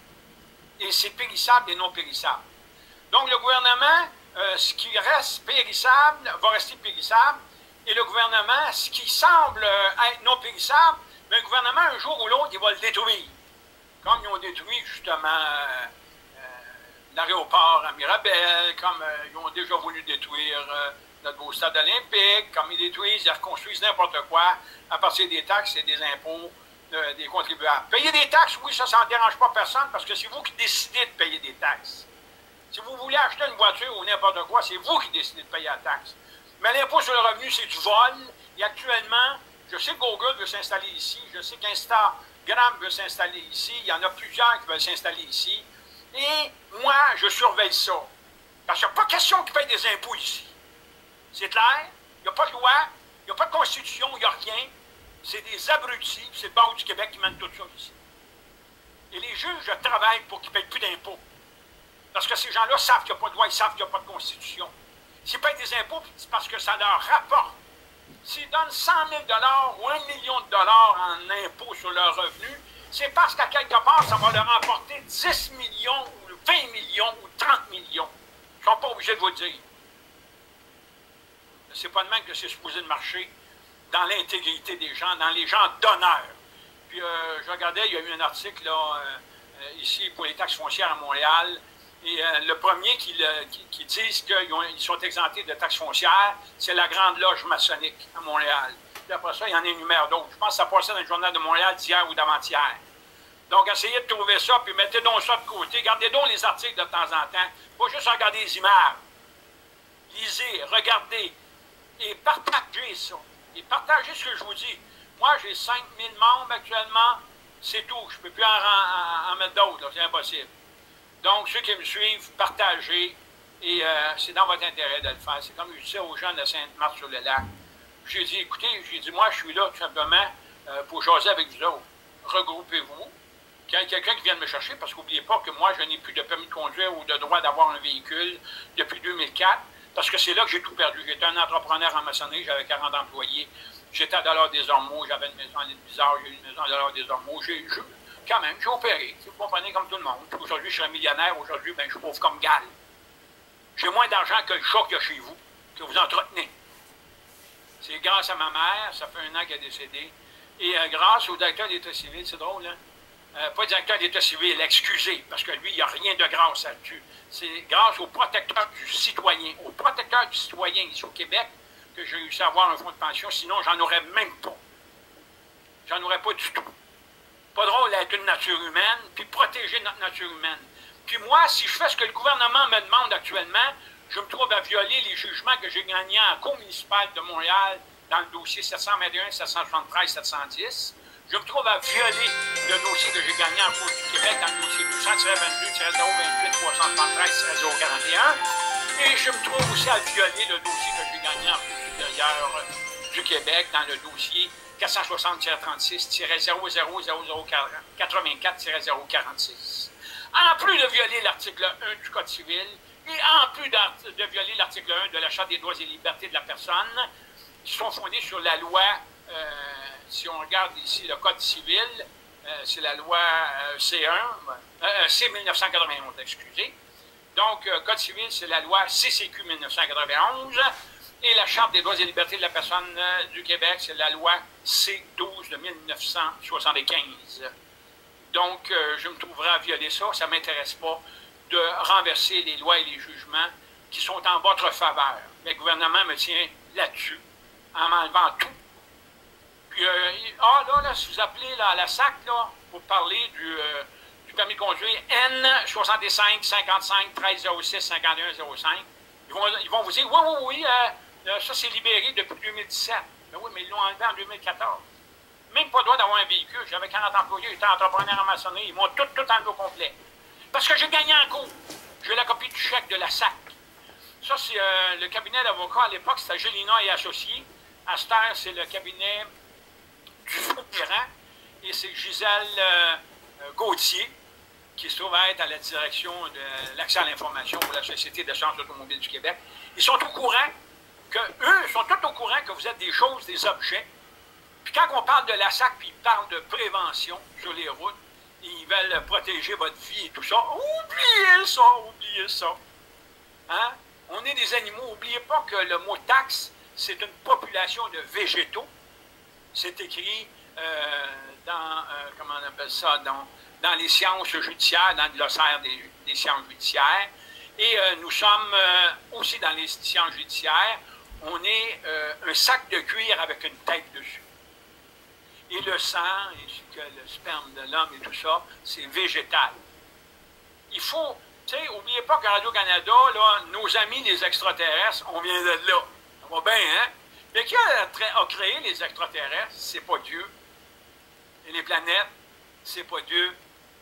et c'est périssable et non périssable. Donc, le gouvernement, euh, ce qui reste périssable, va rester périssable, et le gouvernement, ce qui semble être non périssable, mais le gouvernement, un jour ou l'autre, il va le détruire. Comme ils ont détruit, justement, euh, euh, l'aéroport à Mirabel, comme euh, ils ont déjà voulu détruire euh, notre beau stade olympique, comme ils détruisent, ils reconstruisent n'importe quoi à partir des taxes et des impôts euh, des contribuables. Payer des taxes, oui, ça, ça ne dérange pas personne, parce que c'est vous qui décidez de payer des taxes. Si vous voulez acheter une voiture ou n'importe quoi, c'est vous qui décidez de payer la taxe. Mais l'impôt sur le revenu, c'est du vol. Et actuellement, je sais que Google veut s'installer ici. Je sais qu'Instagram veut s'installer ici. Il y en a plusieurs qui veulent s'installer ici. Et moi, je surveille ça. Parce qu'il n'y a pas question qu'ils payent des impôts ici. C'est clair? Il n'y a pas de loi. Il n'y a pas de constitution. Il n'y a rien. C'est des abrutis. C'est le barreau du Québec qui mène tout ça ici. Et les juges travaillent pour qu'ils ne payent plus d'impôts. Parce que ces gens-là savent qu'il n'y a pas de loi, ils savent qu'il n'y a pas de constitution. S'ils payent des impôts, c'est parce que ça leur rapporte. S'ils donnent cent mille dollars ou un million de dollars en impôts sur leurs revenus, c'est parce qu'à quelque part, ça va leur rapporter dix millions ou vingt millions ou trente millions. Ils ne sont pas obligés de vous le dire. C'est pas de même que c'est supposé de marcher dans l'intégrité des gens, dans les gens d'honneur. Puis euh, je regardais, il y a eu un article là, euh, ici pour les taxes foncières à Montréal. Et euh, le premier qui, le, qui, qui disent qu'ils ils sont exemptés de taxes foncières, c'est la Grande Loge maçonnique à Montréal. Puis après ça, il y en énumère d'autres. Je pense que ça passait dans le journal de Montréal d'hier ou d'avant-hier. Donc, essayez de trouver ça, puis mettez donc ça de côté. Gardez donc les articles de temps en temps. Pas juste regarder les images. Lisez, regardez, et partagez ça. Et partagez ce que je vous dis. Moi, j'ai cinq mille membres actuellement. C'est tout. Je ne peux plus en, en, en mettre d'autres. C'est impossible. Donc, ceux qui me suivent, partagez, et euh, c'est dans votre intérêt de le faire. C'est comme je disais aux gens de Sainte-Marthe-sur-le-Lac. J'ai dit, écoutez, j'ai dit, moi, je suis là tout simplement euh, pour jaser avec vous autres. Regroupez-vous. Qu'il y ait quelqu'un qui vienne me chercher, parce qu'oubliez pas que moi, je n'ai plus de permis de conduire ou de droit d'avoir un véhicule depuis deux mille quatre, parce que c'est là que j'ai tout perdu. J'étais un entrepreneur en maçonnerie, j'avais quarante employés. J'étais à Dollars des Ormeaux, j'avais une maison à l'île Bizarre, j'ai eu une maison à Dollars des Ormeaux. J'ai Quand même, j'ai opéré, vous comprenez, comme tout le monde. Aujourd'hui, je suis un millionnaire. Aujourd'hui, ben, je suis pauvre comme Gall. J'ai moins d'argent que le chat qu'il y a chez vous, que vous entretenez. C'est grâce à ma mère, ça fait un an qu'elle est décédée, et euh, grâce au directeur d'État civil, c'est drôle, hein? Euh, pas le directeur d'État civil, excusez, parce que lui, il n'y a rien de grâce là-dessus. C'est grâce au protecteur du citoyen, au protecteur du citoyen ici au Québec, que j'ai réussi à avoir un fonds de pension, sinon, j'en aurais même pas. J'en aurais pas du tout. Pas drôle d'être une nature humaine, puis protéger notre nature humaine. Puis moi, si je fais ce que le gouvernement me demande actuellement, je me trouve à violer les jugements que j'ai gagnés en cour municipale de Montréal dans le dossier sept cent vingt et un, sept cent soixante-treize, sept cent dix. Je me trouve à violer le dossier que j'ai gagné en Cour du Québec dans le dossier deux cents vingt-deux zéro vingt-huit trois cent soixante-treize zéro quarante et un. Et je me trouve aussi à violer le dossier que j'ai gagné en Cour supérieure du Québec dans le dossier quatre cent soixante trente-six zéro zéro zéro zéro quatre-vingt-quatre zéro quarante-six. En plus de violer l'article un du Code civil et en plus de violer l'article un de la Charte des droits et libertés de la personne, qui sont fondés sur la loi, euh, si on regarde ici le Code civil, euh, c'est la loi euh, C un, euh, C mille neuf cent quatre-vingt-onze, excusez. Donc, euh, Code civil, c'est la loi C C Q mille neuf cent quatre-vingt-onze, et la Charte des droits et libertés de la personne euh, du Québec, c'est la loi C douze de mille neuf cent soixante-quinze. Donc, euh, je me trouverai à violer ça. Ça ne m'intéresse pas de renverser les lois et les jugements qui sont en votre faveur. Mais le gouvernement me tient là-dessus, en m'enlevant tout. Puis, euh, ah, là, là, si vous appelez là, à la S A C, là, pour parler du, euh, du permis de conduire N soixante-cinq cinquante-cinq treize zéro six cinquante et un zéro cinq, ils vont, ils vont vous dire, oui, oui, oui, euh, euh, ça c'est libéré depuis deux mille dix-sept. Mais oui, mais ils l'ont enlevé en deux mille quatorze. Même pas le droit d'avoir un véhicule. J'avais quarante employés, j'étais entrepreneur en maçonnerie. Ils m'ont tout, tout enlevé au complet. Parce que j'ai gagné en cours. J'ai la copie du chèque de la S A C. Ça, c'est euh, le cabinet d'avocats. À l'époque, c'était Gélina et Associés. À cette heure, c'est le cabinet du Fou-Pirant. Et c'est Gisèle euh, Gauthier, qui se trouve à être à la direction de l'accès à l'information pour la Société d'assurance automobile du Québec. Ils sont au courant que, eux, sont tous au courant que vous êtes des choses, des objets. Puis quand on parle de la S A C, puis ils parlent de prévention sur les routes, ils veulent protéger votre vie et tout ça, oubliez ça, oubliez ça. Hein? On est des animaux. N'oubliez pas que le mot taxe, c'est une population de végétaux. C'est écrit euh, dans, euh, comment on appelle ça, dans, dans les sciences judiciaires, dans le glossaire des, des sciences judiciaires. Et euh, nous sommes euh, aussi dans les sciences judiciaires, on est euh, un sac de cuir avec une tête dessus. Et le sang, et que le sperme de l'homme et tout ça, c'est végétal. Il faut, tu sais, n'oubliez pas qu'à Radio-Canada, là, nos amis les extraterrestres, on vient de là. Ça va bien, hein? Mais qui a, a créé les extraterrestres? C'est pas Dieu. Et les planètes, c'est pas Dieu.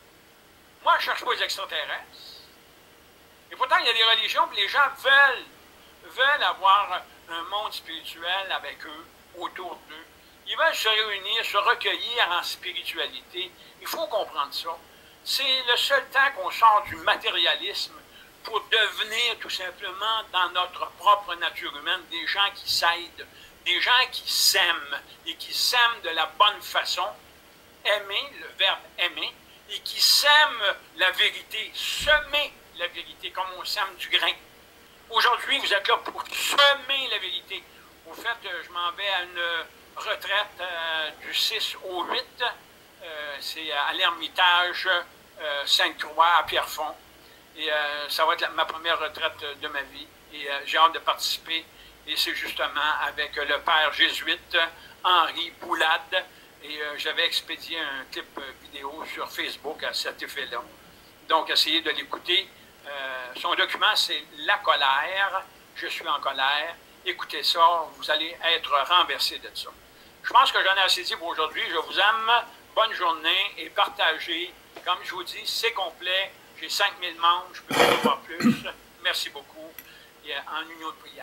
Moi, je ne cherche pas les extraterrestres. Et pourtant, il y a des religions, puis les gens veulent, veulent avoir un monde spirituel avec eux, autour d'eux. Ils veulent se réunir, se recueillir en spiritualité. Il faut comprendre ça. C'est le seul temps qu'on sort du matérialisme pour devenir tout simplement dans notre propre nature humaine des gens qui s'aident, des gens qui s'aiment et qui s'aiment de la bonne façon, aimer, le verbe aimer, et qui sèment la vérité, semer la vérité comme on sème du grain. Aujourd'hui, vous êtes là pour semer la vérité. Au fait, je m'en vais à une retraite euh, du six au huit, euh, c'est à l'Ermitage euh, Sainte-Croix à Pierrefonds. Et euh, ça va être la, ma première retraite de ma vie. Et euh, j'ai hâte de participer. Et c'est justement avec le père jésuite Henri Boulade. Et euh, j'avais expédié un clip vidéo sur Facebook à cet effet-là. Donc, essayez de l'écouter. Euh, son document, c'est « La colère ». Je suis en colère. Écoutez ça, vous allez être renversé de ça. Je pense que j'en ai assez dit pour aujourd'hui. Je vous aime. Bonne journée et partagez. Comme je vous dis, c'est complet. J'ai cinq mille membres. Je peux en avoir plus. Merci beaucoup. Et en union de prière.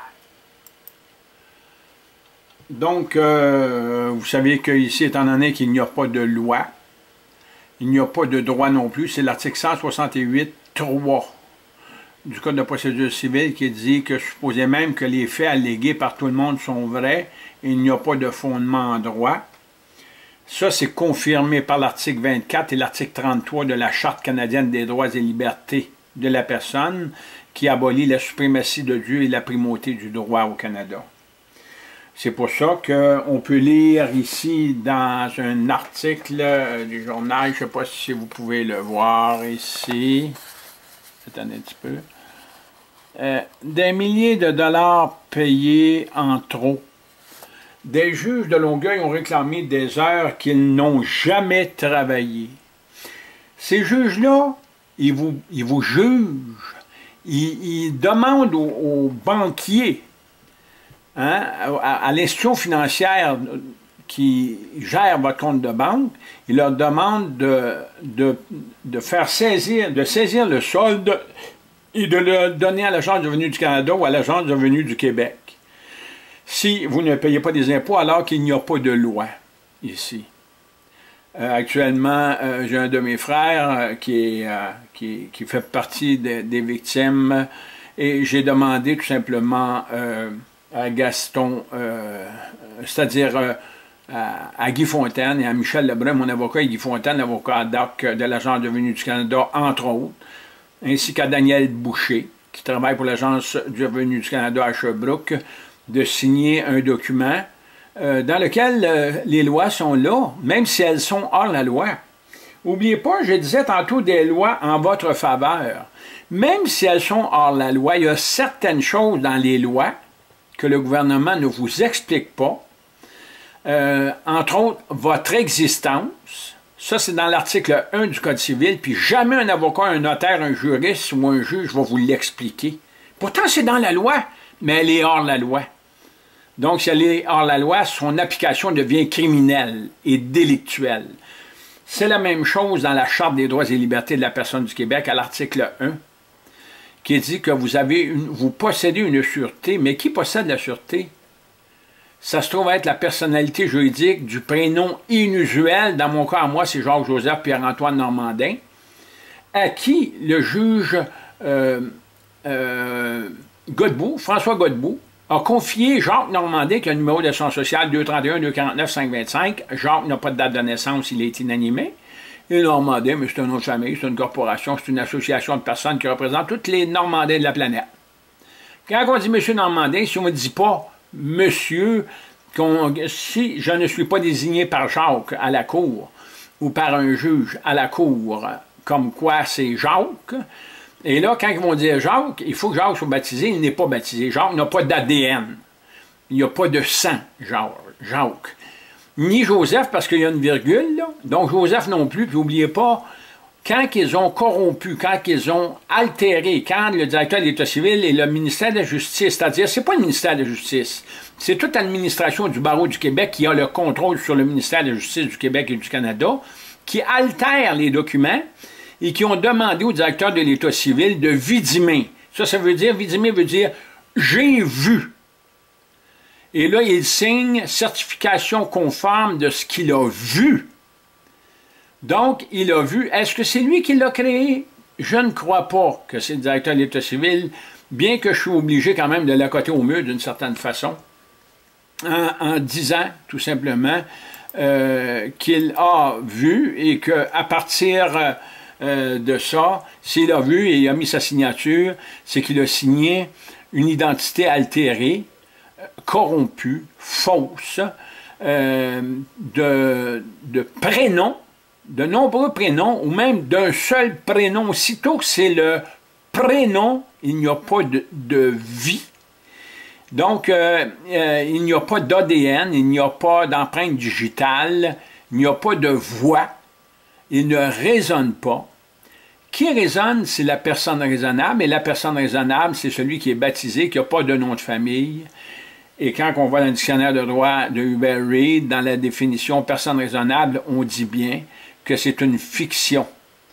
Donc, euh, vous savez qu'ici, étant donné qu'il n'y a pas de loi, il n'y a pas de droit non plus, c'est l'article cent soixante-huit trois du Code de procédure civile qui dit que supposé même que les faits allégués par tout le monde sont vrais, et il n'y a pas de fondement en droit. Ça, c'est confirmé par l'article vingt-quatre et l'article trente-trois de la Charte canadienne des droits et libertés de la personne qui abolit la suprématie de Dieu et la primauté du droit au Canada. C'est pour ça qu'on peut lire ici dans un article du journal, je ne sais pas si vous pouvez le voir ici, attendez un petit peu, euh, des milliers de dollars payés en trop. Des juges de Longueuil ont réclamé des heures qu'ils n'ont jamais travaillées. Ces juges-là, ils vous, ils vous jugent, ils, ils demandent aux, aux banquiers, hein, à, à l'institution financière qui gèrent votre compte de banque, il leur demande de, de, de faire saisir, de saisir le solde et de le donner à l'Agence du revenu du Canada ou à l'Agence du revenu du Québec. Si vous ne payez pas des impôts alors qu'il n'y a pas de loi ici. Euh, actuellement, euh, j'ai un de mes frères euh, qui, est, euh, qui, qui fait partie de, des victimes et j'ai demandé tout simplement euh, à Gaston, euh, c'est-à-dire euh, à, à Guy Fontaine et à Michel Lebrun, mon avocat, et Guy Fontaine, l'avocat ad hoc de l'Agence du revenu du Canada, entre autres, ainsi qu'à Daniel Boucher, qui travaille pour l'Agence du revenu du Canada à Sherbrooke, de signer un document euh, dans lequel euh, les lois sont là, même si elles sont hors la loi. N'oubliez pas, je disais tantôt des lois en votre faveur. Même si elles sont hors la loi, il y a certaines choses dans les lois que le gouvernement ne vous explique pas. Euh, entre autres, votre existence. Ça, c'est dans l'article un du Code civil, puis jamais un avocat, un notaire, un juriste ou un juge va vous l'expliquer. Pourtant, c'est dans la loi, mais elle est hors la loi. Donc, si elle est hors la loi, son application devient criminelle et délictuelle. C'est la même chose dans la Charte des droits et libertés de la personne du Québec, à l'article un, qui dit que vous, avez une, vous possédez une sûreté, mais qui possède la sûreté? Ça se trouve être la personnalité juridique du prénom inusuel, dans mon cas à moi, c'est Jacques-Joseph Pierre-Antoine Normandin, à qui le juge euh, euh, Godbout, François Godbout, a confié Jacques Normandin, qui a le numéro d'assurance sociale deux trente et un deux quarante-neuf cinq vingt-cinq. Jacques n'a pas de date de naissance, il est inanimé. Et Normandin, mais c'est un nom de famille, c'est une corporation, c'est une association de personnes qui représentent tous les Normandins de la planète. Quand on dit M. Normandin, si on ne dit pas Monsieur, si je ne suis pas désigné par Jacques à la cour, ou par un juge à la cour, comme quoi c'est Jacques, et là, quand ils vont dire Jacques, il faut que Jacques soit baptisé, il n'est pas baptisé. Jacques n'a pas d'A D N. Il n'y a pas de sang, Jacques. Ni Joseph, parce qu'il y a une virgule, là. Donc Joseph non plus. Puis n'oubliez pas, quand ils ont corrompu, quand ils ont altéré, quand le directeur de l'État civil et le ministère de la Justice, c'est-à-dire, c'est pas le ministère de la Justice, c'est toute l'administration du Barreau du Québec qui a le contrôle sur le ministère de la Justice du Québec et du Canada, qui altère les documents, et qui ont demandé au directeur de l'État civil de vidimer. Ça, ça veut dire, vidimer veut dire « j'ai vu ». Et là, il signe certification conforme de ce qu'il a vu. Donc, il a vu. Est-ce que c'est lui qui l'a créé? Je ne crois pas que c'est le directeur de l'État civil, bien que je suis obligé quand même de l'accoter au mur d'une certaine façon, en, en disant tout simplement euh, qu'il a vu et qu'à partir... Euh, Euh, de ça, s'il a vu et il a mis sa signature, c'est qu'il a signé une identité altérée, corrompue, fausse, euh, de, de prénoms, de nombreux prénoms, ou même d'un seul prénom. Aussitôt que c'est le prénom, il n'y a pas de, de vie. Donc, euh, euh, il n'y a pas d'A D N, il n'y a pas d'empreinte digitale, il n'y a pas de voix. Il ne raisonne pas. Qui raisonne, c'est la personne raisonnable, et la personne raisonnable, c'est celui qui est baptisé, qui n'a pas de nom de famille. Et quand on voit dans le dictionnaire de droit de Hubert Reid, dans la définition personne raisonnable, on dit bien que c'est une fiction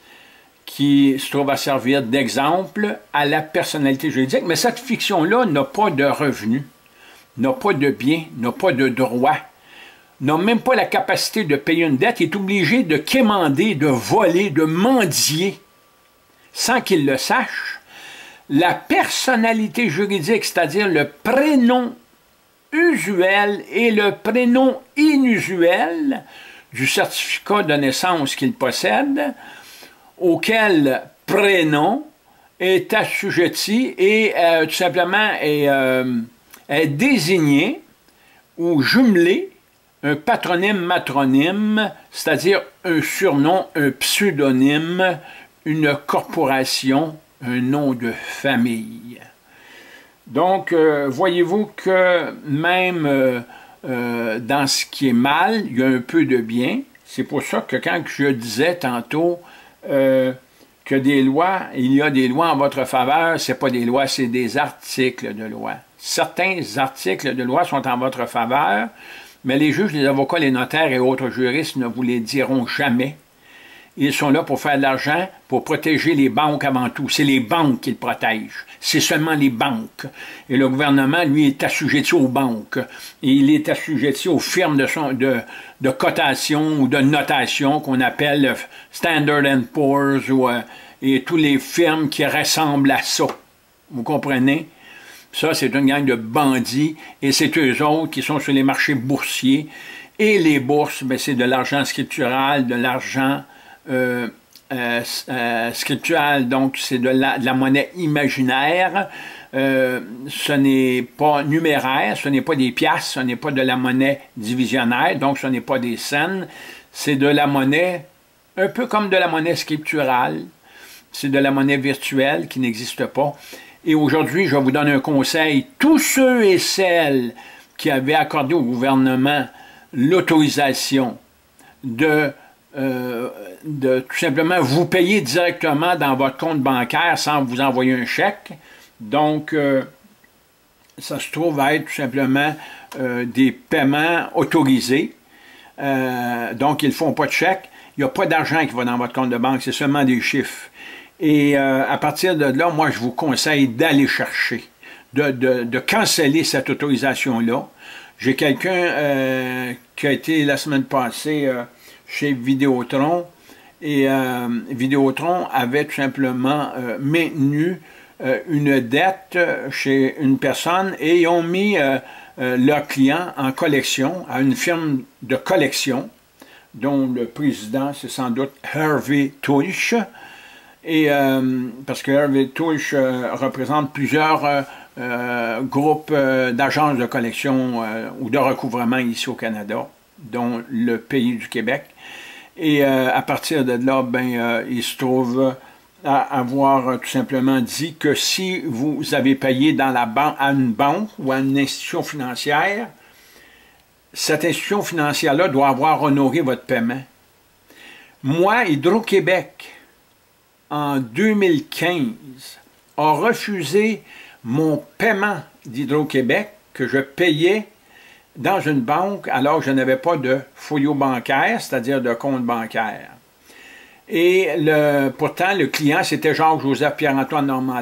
qui se trouve à servir d'exemple à la personnalité juridique, mais cette fiction-là n'a pas de revenus, n'a pas de biens, n'a pas de droits, n'a même pas la capacité de payer une dette, il est obligé de quémander, de voler, de mendier, sans qu'il le sache. La personnalité juridique, c'est-à-dire le prénom usuel et le prénom inusuel du certificat de naissance qu'il possède, auquel prénom est assujetti et euh, tout simplement est, euh, est désigné ou jumelé un patronyme matronyme, c'est-à-dire un surnom, un pseudonyme, une corporation, un nom de famille. Donc, euh, voyez-vous que même euh, euh, dans ce qui est mal, il y a un peu de bien. C'est pour ça que quand je disais tantôt euh, que des lois, il y a des lois en votre faveur, ce n'est pas des lois, c'est des articles de loi. Certains articles de loi sont en votre faveur, Mais les juges, les avocats, les notaires et autres juristes ne vous les diront jamais. Ils sont là pour faire de l'argent, pour protéger les banques avant tout. C'est les banques qu'ils protègent. C'est seulement les banques. Et le gouvernement, lui, est assujetti aux banques. Et il est assujetti aux firmes de, son, de, de cotation ou de notation qu'on appelle Standard and Poor's ou, euh, et toutes les firmes qui ressemblent à ça. Vous comprenez? Ça, c'est une gang de bandits et c'est eux autres qui sont sur les marchés boursiers. Et les bourses, ben, c'est de l'argent scriptural, de l'argent Euh, euh, euh, scriptural, donc c'est de la, de la monnaie imaginaire, euh, ce n'est pas numéraire, ce n'est pas des piastres, ce n'est pas de la monnaie divisionnaire, donc ce n'est pas des cents, c'est de la monnaie, un peu comme de la monnaie scripturale, c'est de la monnaie virtuelle qui n'existe pas. Et aujourd'hui, je vous donne un conseil, tous ceux et celles qui avaient accordé au gouvernement l'autorisation de Euh, de tout simplement vous payer directement dans votre compte bancaire sans vous envoyer un chèque. Donc, euh, ça se trouve à être tout simplement euh, des paiements autorisés. Euh, donc, ils ne font pas de chèque. Il n'y a pas d'argent qui va dans votre compte de banque, c'est seulement des chiffres. Et euh, à partir de là, moi, je vous conseille d'aller chercher, de, de, de canceller cette autorisation-là. J'ai quelqu'un euh, qui a été la semaine passée euh, chez Vidéotron, et euh, Vidéotron avait tout simplement euh, maintenu euh, une dette chez une personne et ils ont mis euh, euh, leur client en collection à une firme de collection dont le président c'est sans doute Harvey Tuch, et euh, parce que Harvey Tuch euh, représente plusieurs euh, euh, groupes euh, d'agences de collection euh, ou de recouvrement ici au Canada, dont le pays du Québec. Et euh, à partir de là, ben, euh, il se trouve à avoir euh, tout simplement dit que si vous avez payé dans la banque, à une banque ou à une institution financière, cette institution financière-là doit avoir honoré votre paiement. Moi, Hydro-Québec, en deux mille quinze, a refusé mon paiement d'Hydro-Québec que je payais dans une banque alors que je n'avais pas de folio bancaire, c'est-à-dire de compte bancaire. Et le, pourtant, le client, c'était Jacques-Joseph Pierre-Antoine Normandin.